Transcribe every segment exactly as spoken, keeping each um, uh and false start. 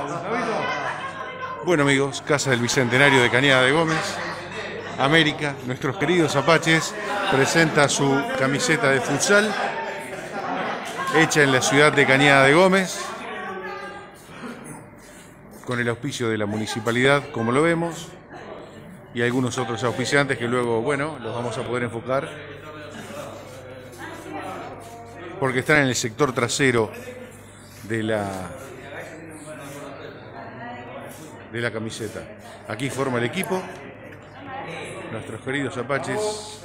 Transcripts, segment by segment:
Bueno amigos, Casa del Bicentenario de Cañada de Gómez, América, nuestros queridos apaches, presenta su camiseta de futsal, hecha en la ciudad de Cañada de Gómez, con el auspicio de la municipalidad, como lo vemos, y algunos otros auspiciantes que luego, bueno, los vamos a poder enfocar, porque están en el sector trasero de la... de la camiseta. Aquí forma el equipo, nuestros queridos apaches.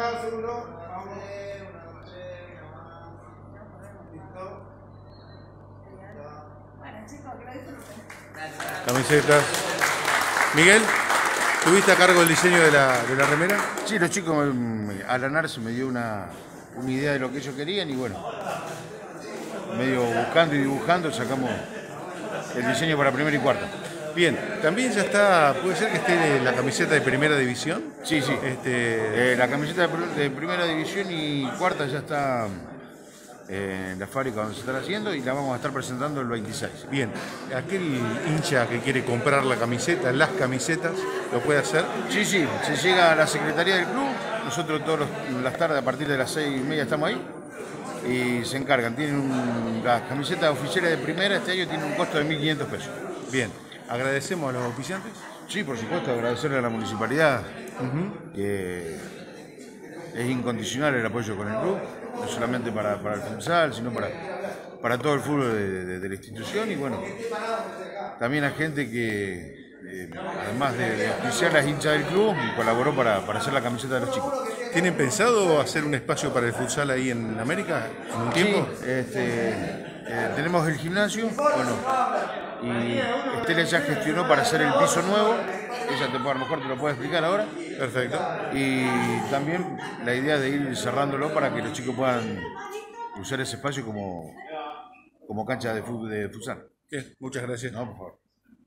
Camisetas. Miguel, ¿tuviste a cargo el diseño de la, de la remera? Sí, los chicos, Alan Arce me dio una, una idea de lo que ellos querían y bueno, medio buscando y dibujando sacamos el diseño para primera y cuarta. Bien, también ya está, ¿puede ser que esté la camiseta de primera división? Sí, sí. Este... Eh, la camiseta de, de primera división y cuarta ya está eh, en la fábrica donde se están haciendo y la vamos a estar presentando el veintiséis. Bien, aquel hincha que quiere comprar la camiseta, las camisetas, ¿lo puede hacer? Sí, sí, se llega a la secretaría del club, nosotros todas las tardes a partir de las seis y media estamos ahí y se encargan. Tienen un, las camisetas oficiales de primera este año tienen un costo de mil quinientos pesos. Bien. ¿Agradecemos a los auspiciantes? Sí, por supuesto, agradecerle a la municipalidad, uh-huh. que es incondicional el apoyo con el club, no solamente para, para el futsal, sino para, para todo el fútbol de, de, de la institución y bueno, también a gente que, eh, además de, de auspiciar las hinchas del club, colaboró para, para hacer la camiseta de los chicos. ¿Tienen pensado hacer un espacio para el futsal ahí en América en un tiempo? Sí, este, eh, tenemos el gimnasio, bueno, y Estela ya gestionó para hacer el piso nuevo, ella te, a lo mejor te lo puede explicar ahora. Perfecto. Y también la idea de ir cerrándolo para que los chicos puedan usar ese espacio como, como cancha de fútbol de futsal. Bien, muchas gracias. No, por favor.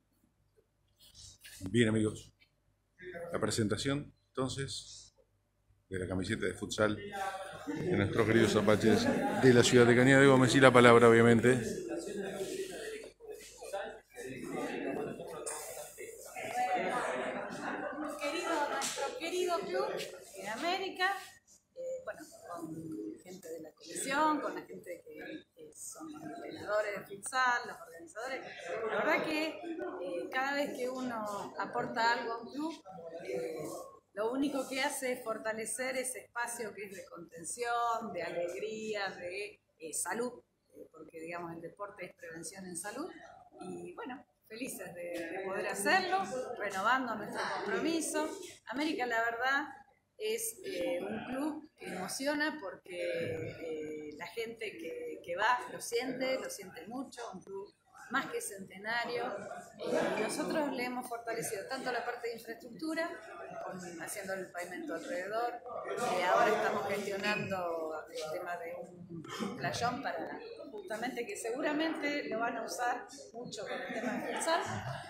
Bien amigos, la presentación entonces de la camiseta de futsal de nuestros queridos apaches de la ciudad de Cañada de Gómez y la palabra obviamente club en América, eh, bueno, con gente de la comisión, con la gente que, que son los entrenadores de futsal, los organizadores. La verdad que eh, cada vez que uno aporta algo a un club, eh, lo único que hace es fortalecer ese espacio que es de contención, de alegría, de eh, salud, eh, porque digamos el deporte es prevención en salud. Y bueno, felices de, de poder hacerlo, renovando nuestro compromiso. América, la verdad, es eh, un club que emociona porque eh, la gente que, que va lo siente, lo siente mucho, un club más que centenario, y nosotros le hemos fortalecido tanto la parte de infraestructura, con, haciendo el pavimento alrededor, eh, ahora estamos gestionando el tema de un playón para justamente que seguramente lo van a usar mucho con el tema del futsal,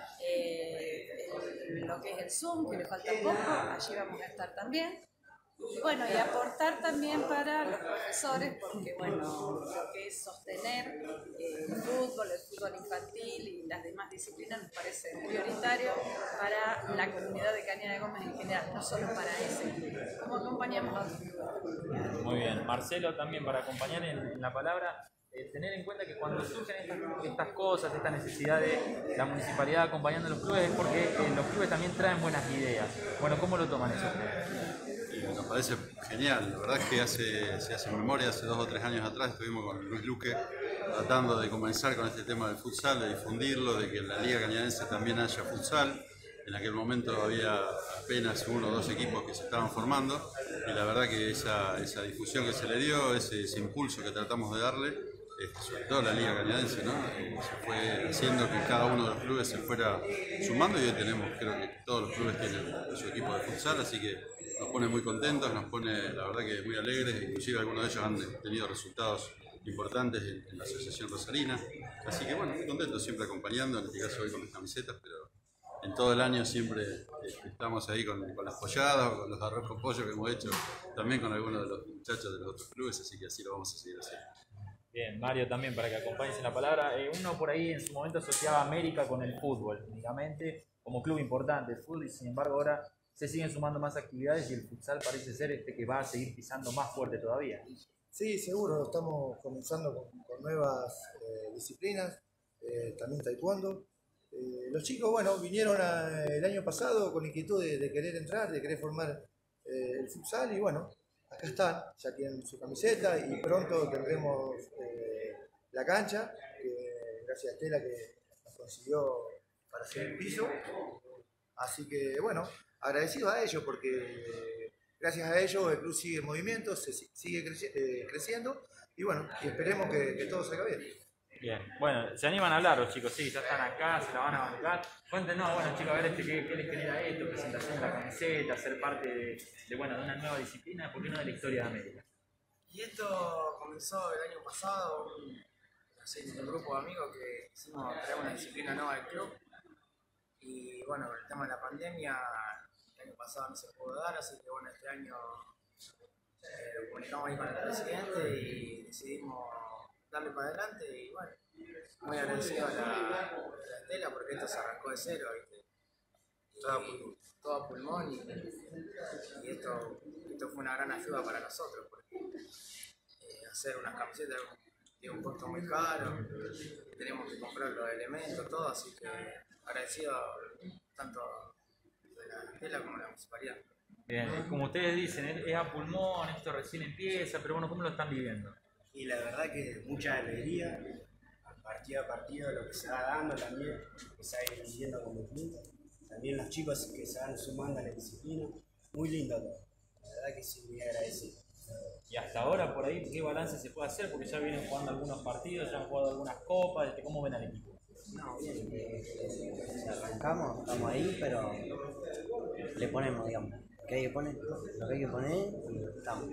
eh, el, lo que es el Zoom, que le falta poco, allí vamos a estar también. Y bueno, y aportar también para los profesores, porque bueno, lo que es sostener eh, el fútbol, el fútbol infantil y las demás disciplinas nos parece prioritario para la comunidad de Cañada de Gómez en general, no solo para ese club, como acompañamos a otros clubes. Muy bien, Marcelo también para acompañar en, en la palabra. Eh, tener en cuenta que cuando surgen estas, estas cosas, esta necesidad de la municipalidad acompañando a los clubes es porque eh, los clubes también traen buenas ideas. Bueno, ¿cómo lo toman eso ustedes? Nos parece genial, la verdad es que hace, se hace memoria, hace dos o tres años atrás estuvimos con Luis Luque tratando de comenzar con este tema del futsal, de difundirlo, de que en la Liga Cañadense también haya futsal. En aquel momento había apenas uno o dos equipos que se estaban formando y la verdad que esa, esa difusión que se le dio, ese, ese impulso que tratamos de darle, este, sobre todo la Liga Cañadense, ¿no? Se fue haciendo que cada uno de los clubes se fuera sumando y hoy tenemos, creo que todos los clubes tienen su equipo de futsal, así que nos pone muy contentos, nos pone la verdad que muy alegres, inclusive algunos de ellos han tenido resultados importantes en, en la Asociación Rosarina, así que bueno, muy contentos, siempre acompañando, en este caso hoy con las camisetas, pero en todo el año siempre eh, estamos ahí con, con las polladas, con los arroz con pollo que hemos hecho también con algunos de los muchachos de los otros clubes, así que así lo vamos a seguir haciendo. Bien, Mario también para que acompañes en la palabra. Eh, uno por ahí en su momento asociaba a América con el fútbol, únicamente como club importante del fútbol, y sin embargo ahora se siguen sumando más actividades y el futsal parece ser este que va a seguir pisando más fuerte todavía. Sí, seguro, estamos comenzando con, con nuevas eh, disciplinas, eh, también taekwondo. Eh, los chicos, bueno, vinieron a, el año pasado con inquietud de, de querer entrar, de querer formar eh, el futsal y bueno, acá están, ya tienen su camiseta y pronto tendremos eh, la cancha, que, gracias a Estela que nos consiguió para hacer el piso. Así que bueno, agradecido a ellos porque gracias a ellos el club sigue en movimiento, se sigue creci eh, creciendo y bueno, y esperemos que, que todo salga bien. Bien, bueno, se animan a hablar los chicos, sí, ya están acá, se la van a bancar. Cuéntenos, bueno chicos, a ver este, ¿qué, qué les genera esto? Presentación de la camiseta, ser parte de, de, bueno, de una nueva disciplina, ¿por qué no de la historia de América? Y esto comenzó el año pasado, un, así, un grupo de amigos que hicimos crear una disciplina nueva del club. Y bueno, el tema de la pandemia, el año pasado no se pudo dar, así que bueno, este año eh, lo comunicamos ahí con el presidente y decidimos darle para adelante y bueno, muy agradecido a la, a la Estela porque esto se arrancó de cero, ¿viste? Y, todo, a pulmón. todo a pulmón y, y esto, esto fue una gran ayuda para nosotros porque eh, hacer unas camisetas tiene un costo muy caro, tenemos que comprar los elementos, todo, así que agradecido tanto de la Estela como de la municipalidad. Bien, como ustedes dicen, es a pulmón, esto recién empieza, pero bueno, ¿cómo lo están viviendo? Y la verdad que mucha alegría, partido a partido, lo que se va dando también, que se va a ir viviendo como club. También los chicos que se van sumando a la disciplina. Muy lindo todo. La verdad que sí, muy agradecido. Y hasta ahora, por ahí, ¿qué balance se puede hacer? Porque ya vienen jugando algunos partidos, ya han jugado algunas copas. ¿Cómo ven al equipo? No, bien. Eh, arrancamos, estamos ahí, pero le ponemos, digamos. ¿Qué hay que poner? Lo que hay que poner y estamos.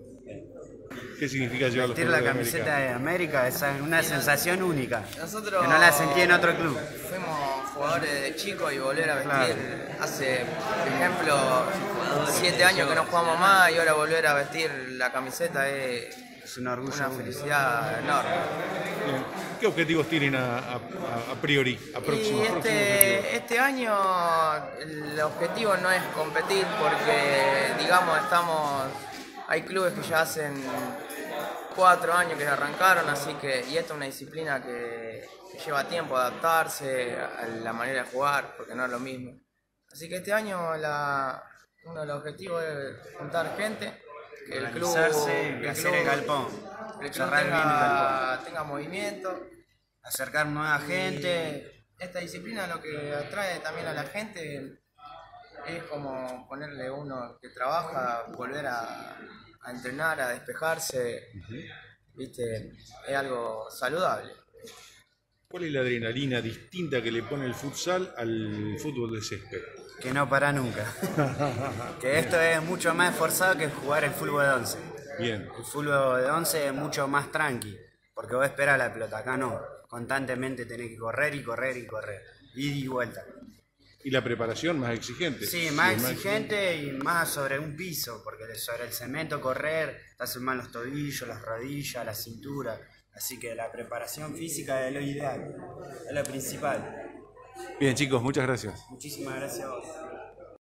¿Qué significa llevar los Vestir la camiseta de América es una sensación única, Nosotros que no la sentí en otro club. Fuimos jugadores de chicos y volver a vestir, claro. Hace, por ejemplo, siete años que no jugamos más y ahora volver a vestir la camiseta es, es un orgullo, una felicidad enorme. Bien. ¿Qué objetivos tienen a, a, a priori, a próximo, y este, este año el objetivo no es competir porque, digamos, estamos... Hay clubes que ya hacen cuatro años que arrancaron, así que, y esta es una disciplina que, que lleva tiempo adaptarse a la manera de jugar, porque no es lo mismo. Así que este año la, uno de los objetivos es juntar gente, que el club, y hacer el galpón, el club tenga, tenga movimiento, acercar nueva gente. Esta disciplina lo que atrae también a la gente es como ponerle uno que trabaja, volver a, a entrenar, a despejarse, uh-huh. ¿Viste? Es algo saludable. ¿Cuál es la adrenalina distinta que le pone el futsal al fútbol de césped? Que no para nunca. Que esto es mucho más esforzado que jugar el fútbol de once. Bien. El fútbol de once es mucho más tranqui, porque vos esperás la pelota, acá no. Constantemente tenés que correr y correr y correr, ida y vuelta. ¿Y la preparación más exigente? Sí, más sí, exigente y más sobre un piso, porque sobre el cemento correr, te hacen mal los tobillos, las rodillas, la cintura. Así que la preparación física es lo ideal, es lo principal. Bien chicos, muchas gracias. Muchísimas gracias a vos.